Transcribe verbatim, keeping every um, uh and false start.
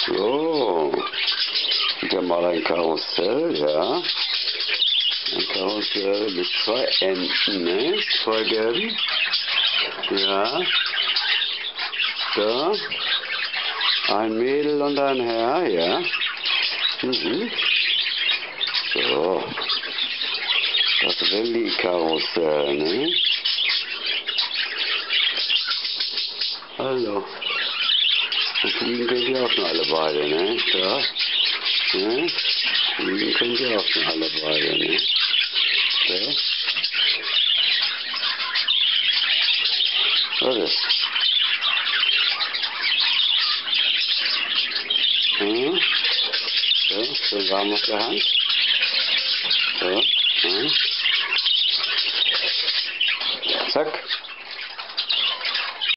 So, wieder mal ein Karussell, ja. Ein Karussell mit zwei Enten, ne? Zwei gelben. Ja. Da. Ein Mädel und ein Herr, ja. Mhm. So. Das Wellikarusell, ne? Hallo. Und fliegen könnt ihr auch schon alle beide, ne? Ja. Ne? Fliegen könnt ihr auch schon alle beide, ne? Ja. Was ist? Hm? Ja, schön warm auf der Hand. Ja. Ja.